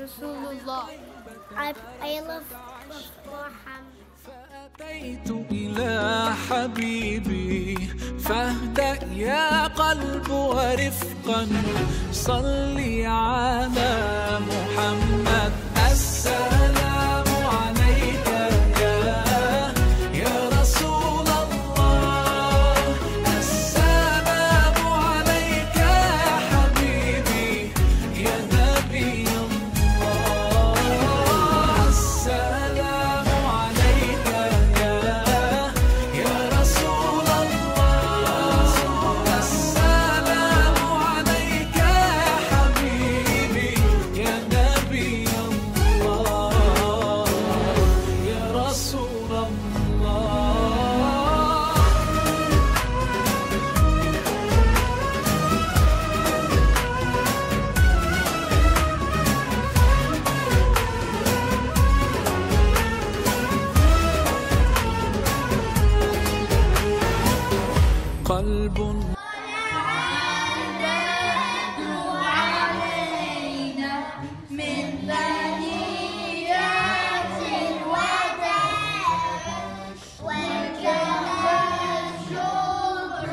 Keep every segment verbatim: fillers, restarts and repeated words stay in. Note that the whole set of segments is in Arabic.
Rasulullah. I, I love Muhammad. فأتيت إلى حبيبي فاهدأ يا قلب ورفقا صلي على محمد. السلام عليك يا يا رسول الله، السلام عليك يا حبيبي يا نبي الله. السلام عليك يا يا رسول الله، السلام عليك يا حبيبي يا نبي الله يا رسول الله. قلب علينا من ثنيات الوداع وكان الشكر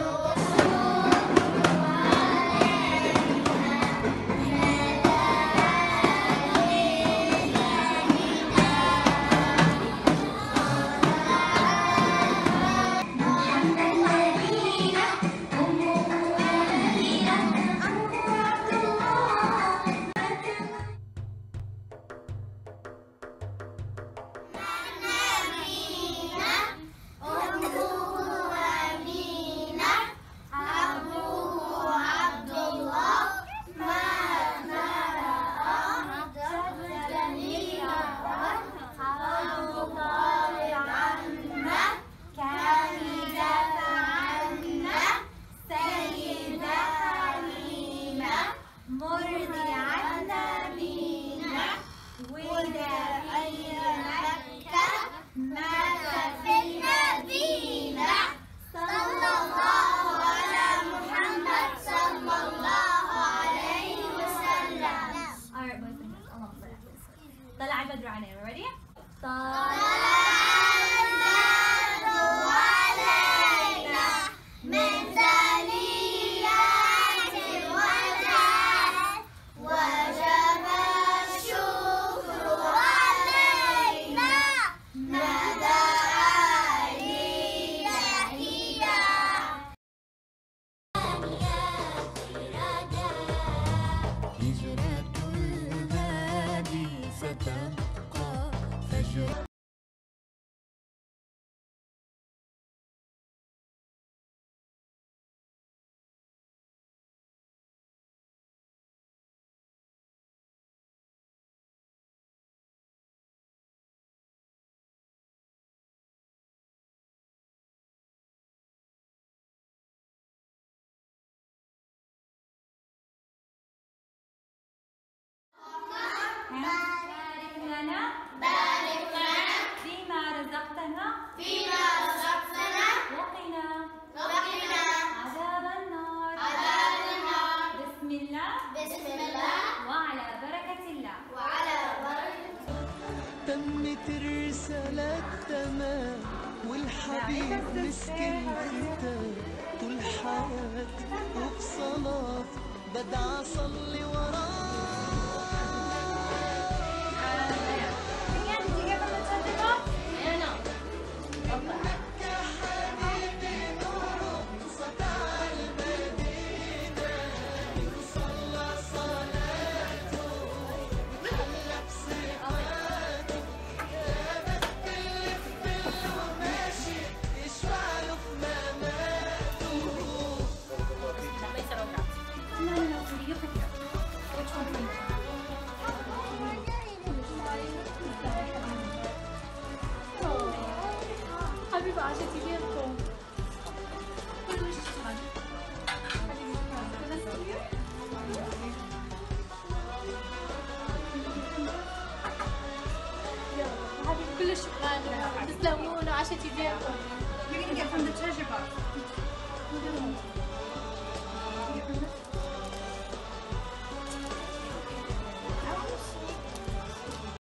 طلع البدر علينا. ready؟ طلع البدر علينا من ثنيات الوداع وجب الشكر علينا ما دعا لله. هجرة الهادي ستبقى فجرة. بارك لنا بارك لنا فيما رزقتنا فيما رزقتنا وقنا وقنا عذاب النار. عذاب النار. بسم الله بسم الله وعلى بركة الله. وعلى بركة تمت الرسالة تمام والحبيب مسكين ختام طول حياتي وبصلاة بدعى أصلي وراه. حبيبة عشتي ليكم كلش شكرا. حبيبي كلش شكرا، تسلمون وعشتي ليكم. You're gonna get from the treasure box.